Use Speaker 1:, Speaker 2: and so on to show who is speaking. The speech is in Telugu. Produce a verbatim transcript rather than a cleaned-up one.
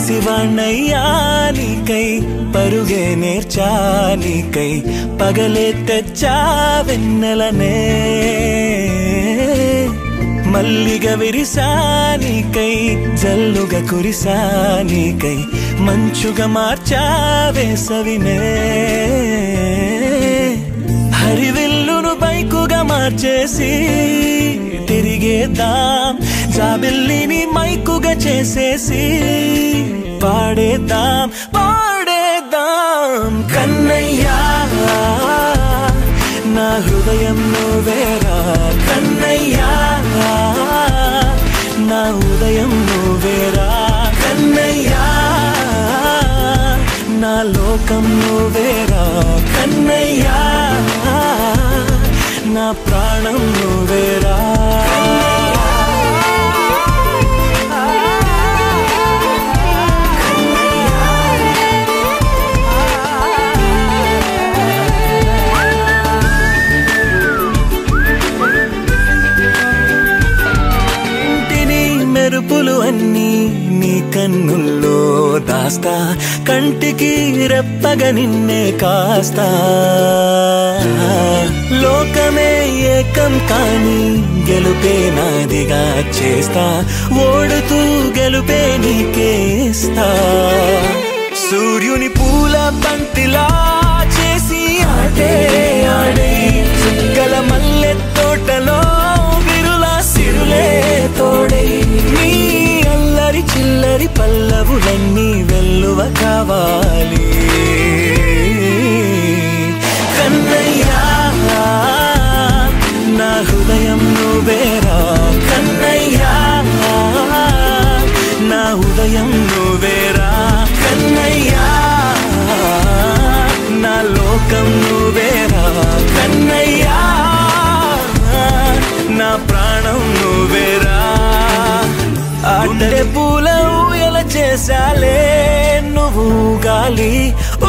Speaker 1: పసివాణ్ణయ్యా నీకై పరుగే నేర్చా నీకై పగలే తెచ్చా వెన్నెలనే మల్లిగ విరిసా నీకై జల్లుగా కురిసా నీకై మంచుగా మార్చా వేసవినే హరివిల్లును బైకుగా మార్చేసి తిరిగేద్దాం జాబిల్లిని మైకుగా చేసేసి పాడేద్దాం పాడేద్దాం కన్నయ్యా నా హృదయం నువ్వేరా కన్నయ్యా నా ఉదయం నువ్వేరా కన్నయ్యా నా లోకం నువ్వేరా కన్నయ్యా నా ప్రాణం నువ్వేరా మెరుపులు అన్నీ నీ కన్నుల్లో దాస్తా కంటికి రెప్పగా నిన్నే కాస్తా లోకమే ఏకం కాని గెలుపే నాదిగా చేస్తా ఓడుతూ గెలుపే నీకేస్తా సూర్యుని పూల బంతిలా చేసి ఆడే ఆడే చుక్కల మల్లె తోటలో విరులా సిరులే తోడే నీ అల్లరి చిల్లరి పల్లవులన్నీ వెల్లువ కావాలి కన్నయ్యా నా హృదయం నువ్వేరా కన్నయ్యా నా ఉదయం నువ్వేరా కన్నయ్యా నా లోకం నువ్వేరా కన్నయ్యా నా ప్రాణం నువ్వేరా ఆటరే పూల ఊయల చేసాలే నువ్వు గాలి